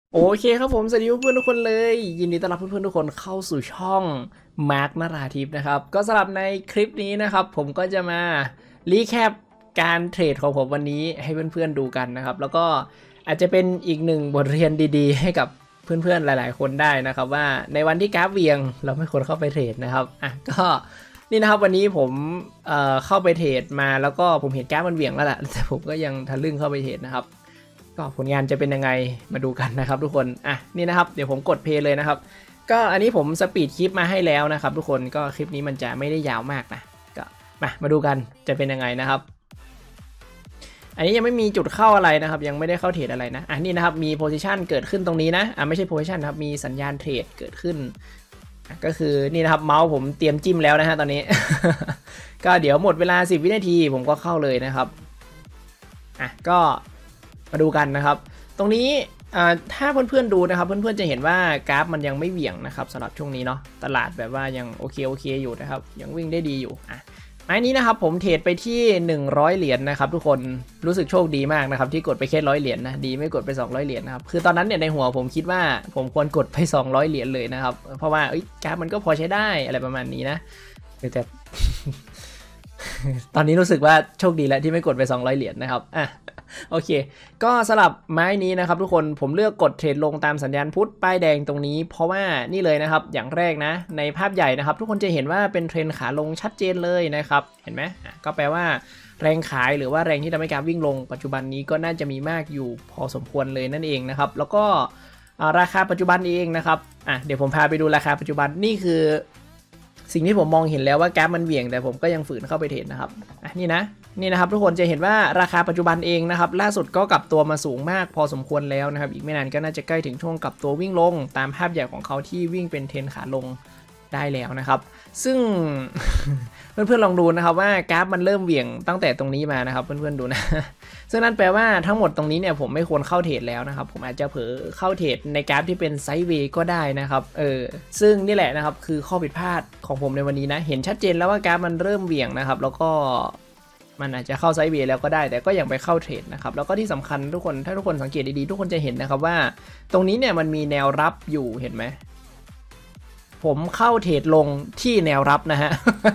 โอเคครับผมสวัสดีเพื่อนๆทุกคนเลยยินดีต้อนรับเพื่อนๆทุกคนเข้าสู่ช่องมาร์คนราธิปนะครับก็สำหรับในคลิปนี้นะครับผมก็จะมารีแคปการเทรดของผมวันนี้ให้เพื่อนๆดูกันนะครับแล้วก็อาจจะเป็นอีกหนึ่งบทเรียนดีๆให้กับเพื่อนๆหลายๆคนได้นะครับว่าในวันที่กราฟเวียงเราไม่ควรเข้าไปเทรดนะครับก็นี่นะครับวันนี้ผมเข้าไปเทรดมาแล้วก็ผมเห็นกราฟมันเวียงแล้วแหละแต่ผมก็ยังทะลึ่งเข้าไปเทรดนะครับก็ผลงานจะเป็นยังไงมาดูกันนะครับทุกคนนี่นะครับเดี๋ยวผมกดเพลย์เลยนะครับก็อันนี้ผมสปีดคลิปมาให้แล้วนะครับทุกคนก็คลิปนี้มันจะไม่ได้ยาวมากนะก็มาดูกันจะเป็นยังไงนะครับอันนี้ยังไม่มีจุดเข้าอะไรนะครับยังไม่ได้เข้าเทรดอะไรนะนี่นะครับมีโพซิชันเกิดขึ้นตรงนี้นะไม่ใช่โพซิชันครับมีสัญญาณเทรดเกิดขึ้นก็คือนี่นะครับเมาส์ผมเตรียมจิ้มแล้วนะฮะตอนนี้ ก็เดี๋ยวหมดเวลา10วินาทีผมก็เข้าเลยนะครับก็มาดูกันนะครับตรงนี้ถ้าเพื่อนๆดูนะครับเพื่อนๆจะเห็นว่ากราฟมันยังไม่เหวี่ยงนะครับสำหรับช่วงนี้เนาะตลาดแบบว่ายังโอเคอยู่นะครับยังวิ่งได้ดีอยู่ไม้นี้นะครับผมเทรดไปที่100เหรียญนะครับทุกคนรู้สึกโชคดีมากนะครับที่กดไปแค่100เหรียญนะดีไม่กดไป200เหรียญนะครับคือตอนนั้นเนี่ยในหัวผมคิดว่าผมควรกดไป200เหรียญเลยนะครับเพราะว่ากราฟมันก็พอใช้ได้อะไรประมาณนี้นะแต่ ตอนนี้รู้สึกว่าโชคดีแล้วที่ไม่กดไป200เหรียญนะครับโอเคก็สลับไม้นี้นะครับทุกคนผมเลือกกดเทรดลงตามสัญญาณพุทธป้ายแดงตรงนี้เพราะว่านี่เลยนะครับอย่างแรกนะในภาพใหญ่นะครับทุกคนจะเห็นว่าเป็นเทรนขาลงชัดเจนเลยนะครับเห็นไหมก็แปลว่าแรงขายหรือว่าแรงที่ทำให้การวิ่งลงปัจจุบันนี้ก็น่าจะมีมากอยู่พอสมควรเลยนั่นเองนะครับแล้วก็ราคาปัจจุบันเองนะครับเดี๋ยวผมพาไปดูราคาปัจจุบันนี่คือสิ่งที่ผมมองเห็นแล้วว่ากราฟมันเหวี่ยงแต่ผมก็ยังฝืนเข้าไปเทรดนะครับนี่นะครับทุกคนจะเห็นว่าราคาปัจจุบันเองนะครับล่าสุดก็กลับตัวมาสูงมากพอสมควรแล้วนะครับอีกไม่นานก็น่าจะใกล้ถึงช่วงกลับตัววิ่งลงตามภาพใหญ่ของเขาที่วิ่งเป็นเทรนขาลงได้แล้วนะครับซึ่ง เพื่อนๆลองดูนะครับว่ากราฟมันเริ่มเหวี่ยงตั้งแต่ตรงนี้มานะครับเพื่อนๆดูนะซึ่งนั่นแปลว่าทั้งหมดตรงนี้เนี่ยผมไม่ควรเข้าเทรดแล้วนะครับผมอาจจะเผลอเข้าเทรดในกราฟที่เป็นไซด์เวย์ก็ได้นะครับซึ่งนี่แหละนะครับคือข้อผิดพลาดของผมในวันนี้นะเห็นชัดเจนแล้วว่ากราฟมันเริ่มเหวี่ยงนะครับแล้วก็มันอาจจะเข้าไซด์เวย์แล้วก็ได้แต่ก็ยังไปเข้าเทรดนะครับแล้วก็ที่สำคัญทุกคนถ้าทุกคนสังเกตดีๆทุกคนจะเห็นนะครับว่าตรงนี้เนี่ยมันมีแนวรับอยู่เห็นไหมผมเข้าเทรดลงที่แนวรับนะฮะ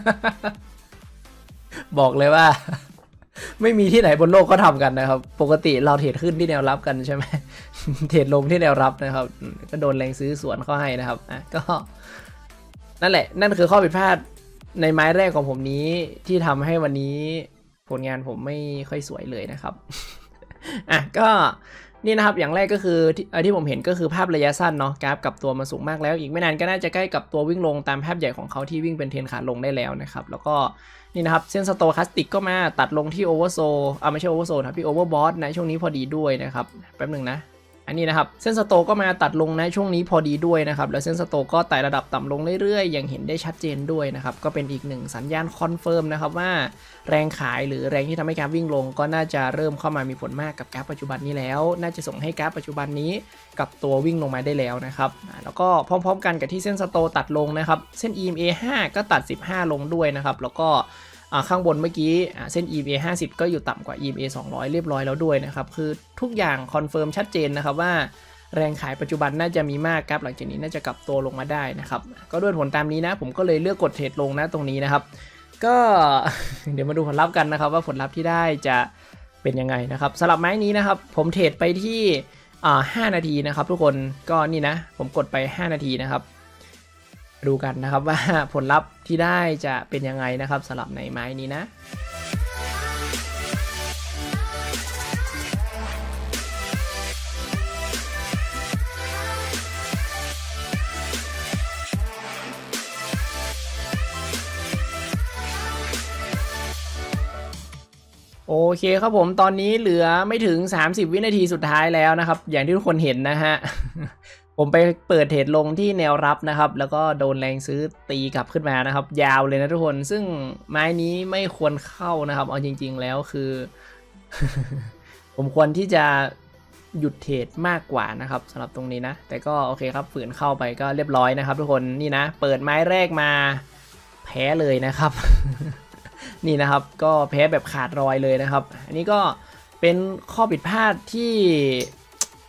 บอกเลยว่า ไม่มีที่ไหนบนโลกเขาทำกันนะครับปกติเราเทรดขึ้นที่แนวรับกันใช่ไหม เทรดลงที่แนวรับนะครับก็โดนแรงซื้อสวนเข้าให้นะครับก็นั่นแหละนั่นคือข้อผิดพลาดในไม้แรกของผมนี้ที่ทำให้วันนี้ผลงานผมไม่ค่อยสวยเลยนะครับก็นี่นะครับอย่างแรกก็คือที่ผมเห็นก็คือภาพระยะสั้นเนาะกราฟกลับตัวมาสูงมากแล้วอีกไม่นานก็น่าจะใกล้กับตัววิ่งลงตามภาพใหญ่ของเขาที่วิ่งเป็นเทรนขาลงได้แล้วนะครับแล้วก็นี่นะครับเส้นสโตคัสติกก็มาตัดลงที่โอเวอร์โซไม่ใช่โอเวอร์โซครับที่โอเวอร์บอทนะช่วงนี้พอดีด้วยนะครับแป๊บหนึ่งนะอันนี้นะครับเส้นสโตก็มาตัดลงนะช่วงนี้พอดีด้วยนะครับแล้วเส้นสโตก็ไต่ระดับต่ำลงเรื่อยๆอย่างเห็นได้ชัดเจนด้วยนะครับก็เป็นอีกหนึ่งสัญญาณคอนเฟิร์มนะครับว่าแรงขายหรือแรงที่ทำให้กราฟวิ่งลงก็น่าจะเริ่มเข้ามามีผลมากกับกราฟปัจจุบันนี้แล้วน่าจะส่งให้กราฟปัจจุบันนี้กับตัววิ่งลงมาได้แล้วนะครับแล้วก็พร้อมๆกันกับที่เส้นสโตตัดลงนะครับเส้น EMA 5ก็ตัด15ลงด้วยนะครับแล้วก็ข้างบนเมื่อกี้เส้น EMA 50ก็อยู่ต่ำกว่า EMA 200เรียบร้อยแล้วด้วยนะครับคือทุกอย่างคอนเฟิร์มชัดเจนนะครับว่าแรงขายปัจจุบันน่าจะมีมากครับหลังจากนี้น่าจะกลับตัวลงมาได้นะครับก็ด้วยผลตามนี้นะผมก็เลยเลือกกดเทรดลงนะตรงนี้นะครับก็ เดี๋ยวมาดูผลลัพธ์กันนะครับว่าผลลัพธ์ที่ได้จะเป็นยังไงนะครับสำหรับไม้นี้นะครับผมเทรดไปที่5นาทีนะครับทุกคนก็นี่นะผมกดไป5นาทีนะครับดูกันนะครับว่าผลลัพธ์ที่ได้จะเป็นยังไงนะครับสำหรับในไม้นี้นะโอเคครับผมตอนนี้เหลือไม่ถึง30วินาทีสุดท้ายแล้วนะครับอย่างที่ทุกคนเห็นนะฮะ ผมไปเปิดเทรดลงที่แนวรับนะครับแล้วก็โดนแรงซื้อตีกลับขึ้นมานะครับยาวเลยนะทุกคนซึ่งไม้นี้ไม่ควรเข้านะครับเอาจริงๆแล้วคือ ผมควรที่จะหยุดเทรดมากกว่านะครับสำหรับตรงนี้นะแต่ก็โอเคครับฝืนเข้าไปก็เรียบร้อยนะครับทุกคนนี่นะเปิดไม้แรกมาแพ้เลยนะครับ นี่นะครับก็แพ้แบบขาดรอยเลยนะครับอันนี้ก็เป็นข้อผิดพลาดที่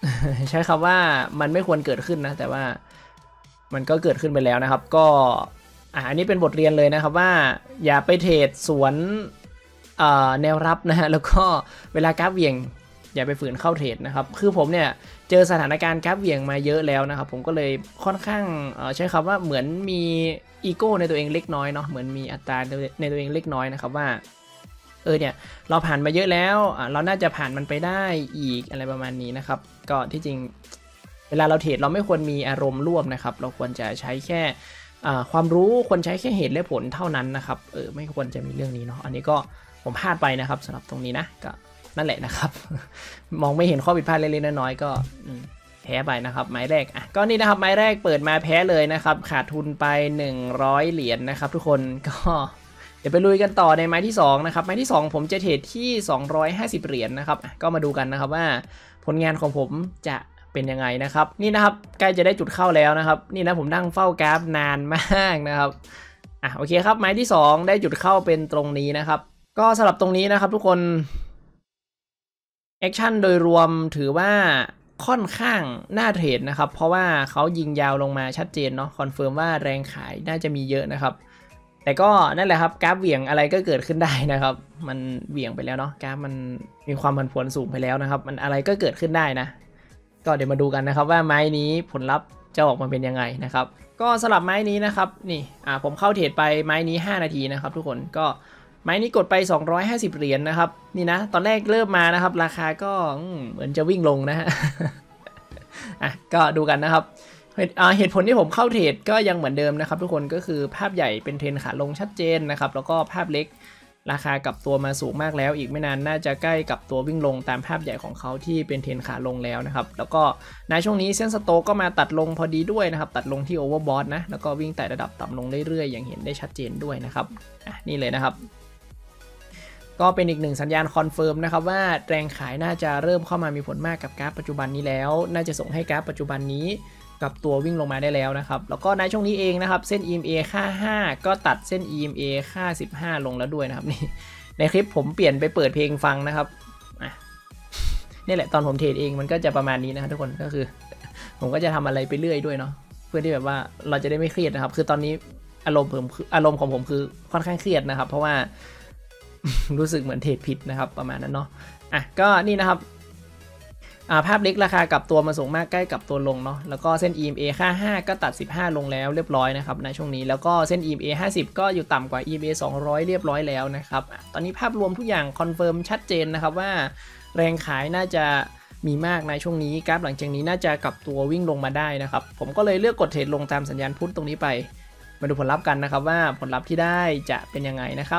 ใช้คำว่ามันไม่ควรเกิดขึ้นนะแต่ว่ามันก็เกิดขึ้นไปแล้วนะครับก็อันนี้เป็นบทเรียนเลยนะครับว่าอย่าไปเทรดสวนแนวรับนะฮะแล้วก็เวลากราฟเหวี่ยงอย่าไปฝืนเข้าเทรดนะครับคือผมเนี่ยเจอสถานการณ์กราฟเหวี่ยงมาเยอะแล้วนะครับผมก็เลยค่อนข้างใช้คำว่าเหมือนมีอีโก้ในตัวเองเล็กน้อยเนาะเหมือนมีอัตราในตัวเองเล็กน้อยนะครับว่าเนี่ยเราผ่านมาเยอะแล้วเราน่าจะผ่านมันไปได้อีกอะไรประมาณนี้นะครับก็ที่จริงเวลาเราเทรดเราไม่ควรมีอารมณ์ร่วมนะครับเราควรจะใช้แค่ความรู้ควรใช้แค่เหตุและผลเท่านั้นนะครับไม่ควรจะมีเรื่องนี้เนาะอันนี้ก็ผมพลาดไปนะครับสำหรับตรงนี้นะก็นั่นแหละนะครับ มองไม่เห็นข้อผิดพลาดเล็กๆน้อยๆก็แพ้ไปนะครับไม้แรกก็นี่นะครับไม้แรกเปิดมาแพ้เลยนะครับขาดทุนไป100เหรียญนะครับทุกคนก็เดี๋ยวไปลุยกันต่อในไม้ที่2นะครับไม้ที่2ผมจะเทรดที่250เหรียญนะครับก็มาดูกันนะครับว่าผลงานของผมจะเป็นยังไงนะครับนี่นะครับใกล้จะได้จุดเข้าแล้วนะครับนี่นะผมนั่งเฝ้ากราฟนานมากนะครับโอเคครับไม้ที่2ได้จุดเข้าเป็นตรงนี้นะครับก็สำหรับตรงนี้นะครับทุกคนแอคชั่นโดยรวมถือว่าค่อนข้างน่าเทรดนะครับเพราะว่าเขายิงยาวลงมาชัดเจนเนาะคอนเฟิร์มว่าแรงขายน่าจะมีเยอะนะครับแต่ก็นั่นแหละครับกราฟเหวี่ยงอะไรก็เกิดขึ้นได้นะครับมันเหวี่ยงไปแล้วเนาะกราฟมันมีความผันผวนสูงไปแล้วนะครับมันอะไรก็เกิดขึ้นได้นะก็เดี๋ยวมาดูกันนะครับว่าไม้นี้ผลลัพธ์จะออกมาเป็นยังไงนะครับก็สลับไม้นี้นะครับนี่ผมเข้าเทรดไปไม้นี้5นาทีนะครับทุกคนก็ไม้นี้กดไป250เหรียญนะครับนี่นะตอนแรกเริ่มมานะครับราคาก็เหมือนจะวิ่งลงนะฮะ ก็ดูกันนะครับเหตุผลที่ผมเข้าเทรดก็ยังเหมือนเดิมนะครับทุกคนก็คือภาพใหญ่เป็นเทรนขาลงชัดเจนนะครับแล้วก็ภาพเล็กราคากลับตัวมาสูงมากแล้วอีกไม่นานน่าจะใกล้กับตัววิ่งลงตามภาพใหญ่ของเขาที่เป็นเทรนขาลงแล้วนะครับแล้วก็ในช่วงนี้เส้นสโตก็มาตัดลงพอดีด้วยนะครับตัดลงที่โอเวอร์บอทนะแล้วก็วิ่งไต่ระดับต่ำลงเรื่อยๆอย่างเห็นได้ชัดเจนด้วยนะครับนี่เลยนะครับก็เป็นอีกหนึ่งสัญญาณคอนเฟิร์มนะครับว่าแรงขายน่าจะเริ่มเข้ามามีผลมากกับกราฟปัจจุบันนี้แล้วน่าจะส่งให้กราฟปัจจุบันนี้กับตัววิ่งลงมาได้แล้วนะครับแล้วก็ในช่วงนี้เองนะครับเส้น EMA ค่า5ก็ตัดเส้น EMA ค่า15ลงแล้วด้วยนะครับนี่ในคลิปผมเปลี่ยนไปเปิดเพลงฟังนะครับนี่แหละตอนผมเทรดเองมันก็จะประมาณนี้นะครับทุกคนก็คือผมก็จะทำอะไรไปเรื่อยด้วยเนาะเพื่อที่แบบว่าเราจะได้ไม่เครียดนะครับคือตอนนี้อารมณ์ของผมคือค่อนข้างเครียดนะครับเพราะว่ารู้สึกเหมือนเทรดผิดนะครับประมาณนั้นเนาะก็นี่นะครับภาพเล็กราคากับตัวมาสูงมากใกล้กับตัวลงเนาะแล้วก็เส้น EMA ค่า5ก็ตัด15ลงแล้วเรียบร้อยนะครับในช่วงนี้แล้วก็เส้น EMA 50ก็อยู่ต่ำกว่า EMA 200เรียบร้อยแล้วนะครับตอนนี้ภาพรวมทุกอย่างคอนเฟิร์มชัดเจนนะครับว่าแรงขายน่าจะมีมากในช่วงนี้กราฟหลังจากนี้น่าจะกลับตัววิ่งลงมาได้นะครับผมก็เลยเลือกกดเทรดลงตามสัญญาณพุทธตรงนี้ไปมาดูผลลัพธ์กันนะครับว่าผลลัพธ์ที่ได้จะเป็นยังไงนะครับ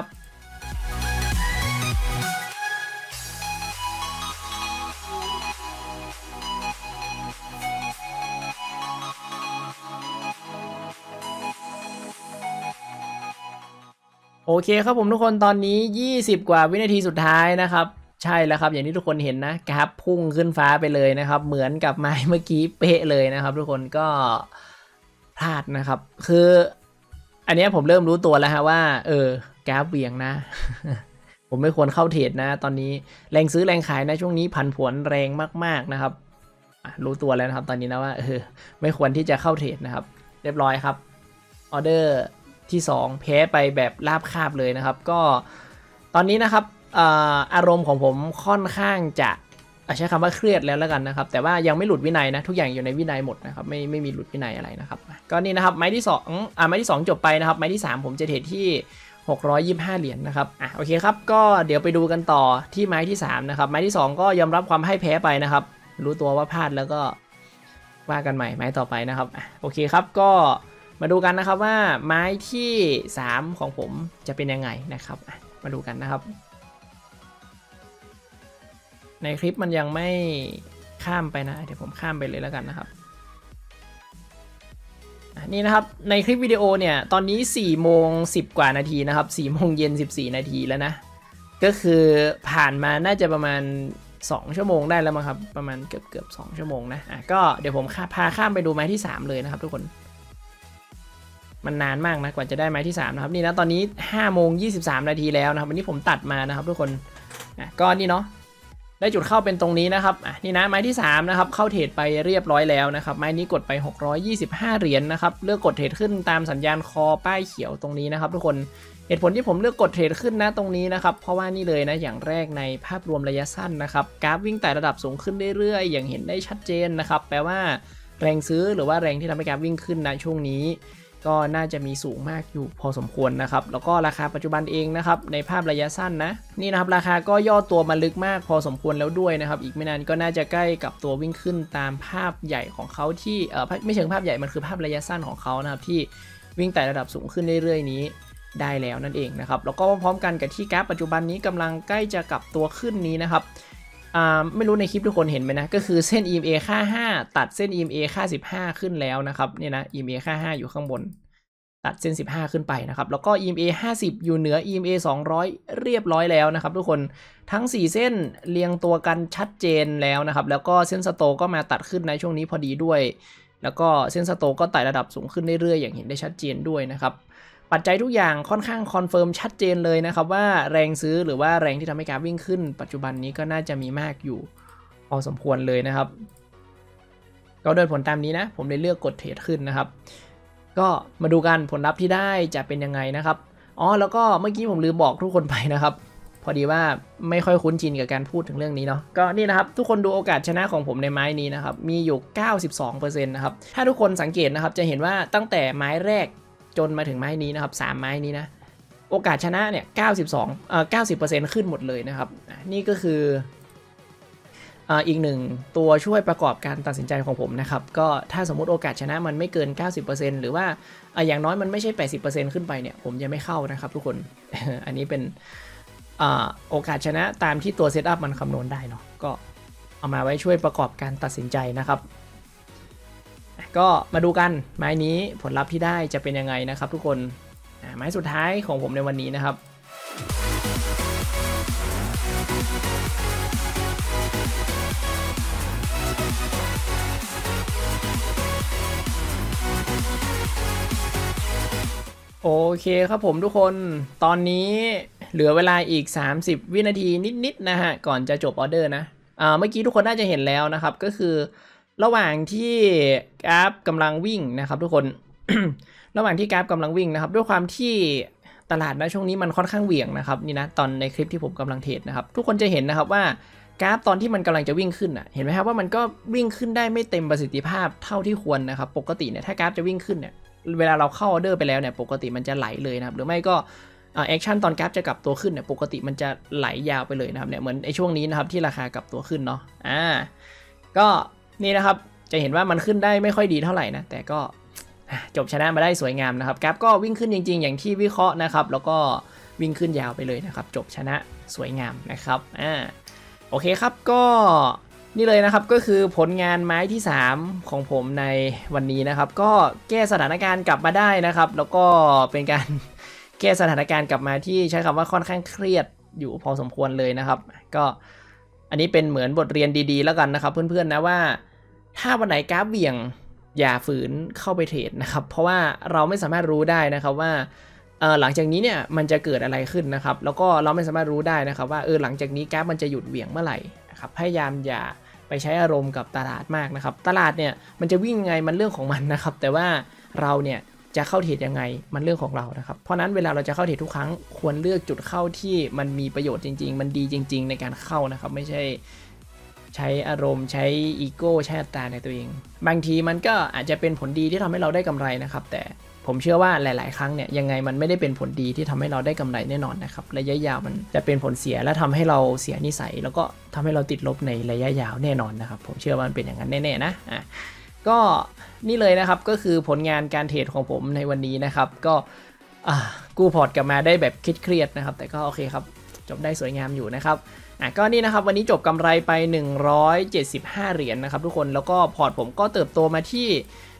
โอเคครับผมทุกคนตอนนี้20กว่าวินาทีสุดท้ายนะครับใช่แล้วครับอย่างที่ทุกคนเห็นนะกราฟพุ่งขึ้นฟ้าไปเลยนะครับเหมือนกับไม้เมื่อกี้เป๊ะเลยนะครับทุกคนก็พลาดนะครับคืออันนี้ผมเริ่มรู้ตัวแล้วฮะว่ากราฟเบี่ยงนะ ผมไม่ควรเข้าเทรดนะตอนนี้แรงซื้อแรงขายนะช่วงนี้ผันผวนแรงมากๆนะครับรู้ตัวแล้วนะครับตอนนี้นะว่าไม่ควรที่จะเข้าเทรดนะครับเรียบร้อยครับออเดอร์ที่2แพ้ไปแบบราบคาบเลยนะครับก็ตอนนี้นะครับอารมณ์ของผมค่อนข้างจะใช้คำว่าเครียดแล้วกันนะครับแต่ว่ายังไม่หลุดวินัยนะทุกอย่างอยู่ในวินัยหมดนะครับไม่มีหลุดวินัยอะไรนะครับก็นี่นะครับไม้ที่2ไม้ที่2จบไปนะครับไม้ที่3ผมจะเทรดที่625เหรียญนะครับโอเคครับก็เดี๋ยวไปดูกันต่อที่ไม้ที่3นะครับไม้ที่2ก็ยอมรับความให้แพ้ไปนะครับรู้ตัวว่าพลาดแล้วก็ว่ากันใหม่ไม้ต่อไปนะครับโอเคครับก็มาดูกันนะครับว่าไม้ที่3ของผมจะเป็นยังไงนะครับมาดูกันนะครับในคลิปมันยังไม่ข้ามไปนะเดี๋ยวผมข้ามไปเลยแล้วกันนะครับนี่นะครับในคลิปวิดีโอเนี่ยตอนนี้4โมง10กว่านาทีนะครับ4โมงเย็น14นาทีแล้วนะก็คือผ่านมาน่าจะประมาณ2ชั่วโมงได้แล้วมั้งครับประมาณเกือบ2ชั่วโมงนะก็เดี๋ยวผมพาข้ามไปดูไม้ที่3เลยนะครับทุกคนมันนานมากนะกว่าจะได้ไม้ที่3นะครับนี่นะตอนนี้5โมง23นาทีแล้วนะครับวันนี้ผมตัดมานะครับทุกคนก็นี่เนาะได้จุดเข้าเป็นตรงนี้นะครับนี่นะไม้ที่3นะครับเข้าเทรดไปเรียบร้อยแล้วนะครับไม้นี้กดไป625เหรียญนะครับเลือกกดเทรดขึ้นตามสัญญาณคอป้ายเขียวตรงนี้นะครับทุกคนเหตุผลที่ผมเลือกกดเทรดขึ้นนะตรงนี้นะครับเพราะว่านี่เลยนะอย่างแรกในภาพรวมระยะสั้นนะครับกราฟวิ่งไต่ระดับสูงขึ้นเรื่อยๆอย่างเห็นได้ชัดเจนนะครับแปลว่าแรงซื้อหรือว่าแรงที่ทำให้กราฟวิ่งขึ้นนะช่วงนี้ก็น่าจะมีสูงมากอยู่พอสมควรนะครับแล้วก็ราคาปัจจุบันเองนะครับในภาพระยะสั้นนะนี่นะครับราคาก็ย่อตัวมาลึกมากพอสมควรแล้วด้วยนะครับอีกไม่นานก็น่าจะใกล้กับตัววิ่งขึ้นตามภาพใหญ่ของเขาที่ไม่เชิงภาพใหญ่มันคือภาพระยะสั้นของเขานะครับที่วิ่งไต่ระดับสูงขึ้นเรื่อยๆนี้ได้แล้วนั่นเองนะครับแล้วก็พร้อมกันกับที่กราฟปัจจุบันนี้กำลังใกล้จะกลับตัวขึ้นนี้นะครับไม่รู้ในคลิปทุกคนเห็นไหมนะก็คือเส้น EMA ค่า5ตัดเส้น EMA ค่า15ขึ้นแล้วนะครับเนี่ยนะ EMA ค่า5อยู่ข้างบนตัดเส้น15ขึ้นไปนะครับแล้วก็ EMA 50อยู่เหนือ EMA 200เรียบร้อยแล้วนะครับทุกคนทั้ง4เส้นเรียงตัวกันชัดเจนแล้วนะครับแล้วก็เส้นสโตก็มาตัดขึ้นในช่วงนี้พอดีด้วยแล้วก็เส้นสโตก็ไต่ระดับสูงขึ้นเรื่อยๆอย่างเห็นได้ชัดเจนด้วยนะครับปัจจัยทุกอย่างค่อนข้างคอนเฟิร์มชัดเจนเลยนะครับว่าแรงซื้อหรือว่าแรงที่ทำให้กราฟวิ่งขึ้นปัจจุบันนี้ก็น่าจะมีมากอยู่พอสมควรเลยนะครับก็โดยผลตามนี้นะผมเลยเลือกกดเทรดขึ้นนะครับก็มาดูกันผลลัพธ์ที่ได้จะเป็นยังไงนะครับแล้วก็เมื่อกี้ผมลืมบอกทุกคนไปนะครับพอดีว่าไม่ค่อยคุ้นชินกับการพูดถึงเรื่องนี้เนาะก็นี่นะครับทุกคนดูโอกาสชนะของผมในไม้นี้นะครับมีอยู่ 92% นะครับถ้าทุกคนสังเกตนะครับจะเห็นว่าตั้งแต่ไม้แรกจนมาถึงไม้นี้นะครับ3ไม้นี้นะโอกาสชนะเนี่ย90% ขึ้นหมดเลยนะครับนี่ก็คืออีกหนึ่งตัวช่วยประกอบการตัดสินใจของผมนะครับก็ถ้าสมมุติโอกาสชนะมันไม่เกิน 90% หรือว่าอย่างน้อยมันไม่ใช่ 80% ขึ้นไปเนี่ยผมจะไม่เข้านะครับทุกคน อันนี้เป็นโอกาสชนะตามที่ตัวเซตอัพมันคำนวณได้เนาะก็เอามาไว้ช่วยประกอบการตัดสินใจนะครับก็มาดูกันไม้นี้ผลลัพธ์ที่ได้จะเป็นยังไงนะครับทุกคนไม้สุดท้ายของผมในวันนี้นะครับโอเคครับผมทุกคนตอนนี้เหลือเวลาอีก30วินาทีนิดๆนะฮะก่อนจะจบออเดอร์นะเมื่อกี้ทุกคนน่าจะเห็นแล้วนะครับก็คือระหว่างที่กราฟกำลังวิ่งนะครับทุกคน ระหว่างที่กราฟกำลังวิ่งนะครับด้วยความที่ตลาดนะช่วงนี้มันค่อนข้างเหวี่ยงนะครับนี่นะตอนในคลิปที่ผมกำลังเทรดนะครับทุกคนจะเห็นนะครับว่ากราฟตอนที่มันกำลังจะวิ่งขึ้นเห็นไหมครับว่ามันก็วิ่งขึ้นได้ไม่เต็มประสิทธิภาพเท่าที่ควรนะครับปกติเนี่ยถ้ากราฟจะวิ่งขึ้นเนี่ยเวลาเราเข้าออเดอร์ไปแล้วเนี่ยปกติมันจะไหลเลยนะครับหรือไม่ก็แอคชั่นตอนกราฟจะกลับตัวขึ้นเนี่ยปกติมันจะไหลยาวไปเลยนะครับเนี่ยเหมือนไอ้ช่วงนี้นะครับที่ราคากลับตัวขึ้นเนาะก็นี่นะครับจะเห็นว่ามันขึ้นได้ไม่ค่อยดีเท่าไหร่นะแต่ก็จบชนะมาได้สวยงามนะครับกราฟก็วิ่งขึ้นจริงๆอย่างที่วิเคราะห์นะครับแล้วก็วิ่งขึ้นยาวไปเลยนะครับจบชนะสวยงามนะครับโอเคครับก็นี่เลยนะครับก็คือผลงานไม้ที่3ของผมในวันนี้นะครับก็แก้สถานการณ์กลับมาได้นะครับแล้วก็เป็นการแก้สถานการณ์กลับมาที่ใช้คำว่าค่อนข้างเครียดอยู่พอสมควรเลยนะครับก็อันนี้เป็นเหมือนบทเรียนดีๆแล้วกันนะครับเพื่อนๆนะว่าถ้าวันไหนกราฟเบี่ยงอย่าฝืนเข้าไปเทรดนะครับเพราะว่าเราไม่สามารถรู้ได้นะครับว่าหลังจากนี้เนี่ยมันจะเกิดอะไรขึ้นนะครับแล้วก็เราไม่สามารถรู้ได้นะครับว่าหลังจากนี้กราฟมันจะหยุดเหวี่ยงเมื่อไหร่นะครับพยายามอย่าไปใช้อารมณ์กับตลาดมากนะครับตลาดเนี่ยมันจะวิ่งไงมันเรื่องของมันนะครับแต่ว่าเราเนี่ยจะเข้าเทรดยังไงมันเรื่องของเรานะครับเพราะนั้นเวลาเราจะเข้าเทรดทุกครั้งควรเลือกจุดเข้าที่มันมีประโยชน์จริงๆมันดีจริงๆในการเข้านะครับไม่ใช่ใช้อารมณ์ใช้อีโก้ใช้อัตตาในตัวเองบางทีมันก็อาจจะเป็นผลดีที่ทำให้เราได้กำไรนะครับแต่ผมเชื่อว่าหลายๆครั้งเนี่ยยังไงมันไม่ได้เป็นผลดีที่ทำให้เราได้กำไรแน่นอนนะครับระยะยาวมันจะเป็นผลเสียและทำให้เราเสียนิสัยแล้วก็ทำให้เราติดลบในระยะยาวแน่นอนนะครับผมเชื่อว่ามันเป็นอย่างนั้นแน่ๆนะก็นี่เลยนะครับก็คือผลงานการเทรดของผมในวันนี้นะครับก็กู้พอร์ตกลับมาได้แบบเครียดๆนะครับแต่ก็โอเคครับจบได้สวยงามอยู่นะครับก็นี่นะครับวันนี้จบกำไรไป175เหรียญนะครับทุกคนแล้วก็พอร์ตผมก็เติบโตมาที่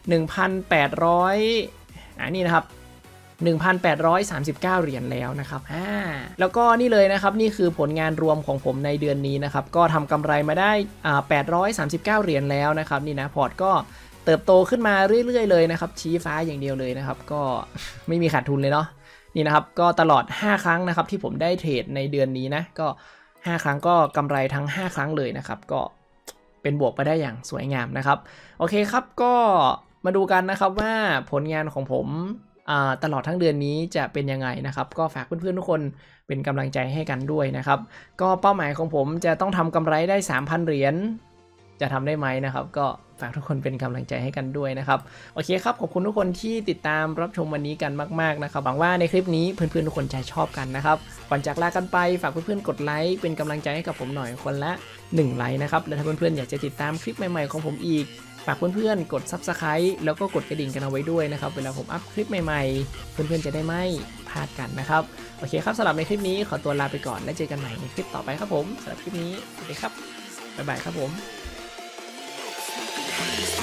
1,800นี่นะครับ1,839เหรียญแล้วนะครับแล้วก็นี่เลยนะครับนี่คือผลงานรวมของผมในเดือนนี้นะครับก็ทำกำไรมาได้839เหรียญแล้วนะครับนี่นะพอร์ตก็เติบโตขึ้นมาเรื่อยๆเลยนะครับชี้ฟ้าอย่างเดียวเลยนะครับก็ไม่มีขาดทุนเลยเนาะนี่นะครับก็ตลอด5ครั้งนะครับที่ผมได้เทรดในเดือนนี้นะก็ 5 ครั้งก็กำไรทั้ง5 ครั้งเลยนะครับก็เป็นบวกไปได้อย่างสวยงามนะครับโอเคครับก็มาดูกันนะครับว่าผลงานของผมตลอดทั้งเดือนนี้จะเป็นยังไงนะครับก็ฝากเพื่อนๆทุกคนเป็นกำลังใจให้กันด้วยนะครับก็เป้าหมายของผมจะต้องทำกำไรได้ 3,000 เหรียญจะทำได้ไหมนะครับก็ฝากทุกคนเป็นกำลังใจให้กันด้วยนะครับโอเคครับขอบคุณทุกคนที่ติดตามรับชมวันนี้กันมากๆนะครับหวังว่าในคลิปนี้เพื่อนๆทุกคนจะชอบกันนะครับก่อนจากลากันไปฝากเพื่อนๆกดไลค์เป็นกำลังใจให้กับผมหน่อยคนละ1 ไลค์นะครับและถ้าเพื่อนๆอยากจะติดตามคลิปใหม่ๆของผมอีกฝากเพื่อนๆกด Subscribe แล้วก็กดกระดิ่งกันเอาไว้ด้วยนะครับเวลาผมอัพคลิปใหม่ๆเพื่อนๆจะได้ไม่พลาดกันนะครับโอเคครับสำหรับในคลิปนี้ขอตัวลาไปก่อนและเจอกันใหม่ในคลิปต่อไปครับผมสำหรับคลิปนี้สวัสดีครับบ๊ายบายครับผม